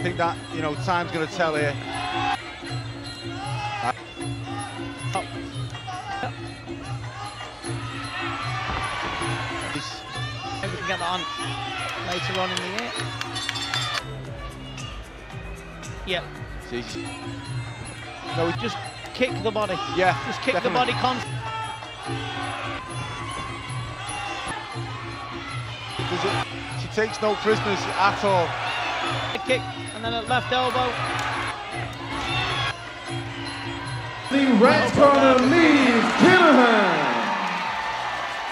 think that, you know, time's going to tell here. Maybe we can get that on later on in the year. Yeah. No, just kick the body. Yeah, just kick definitely. the body constantly. She takes no prisoners at all. A kick and then a left elbow. The red corner, Liv Kinahan.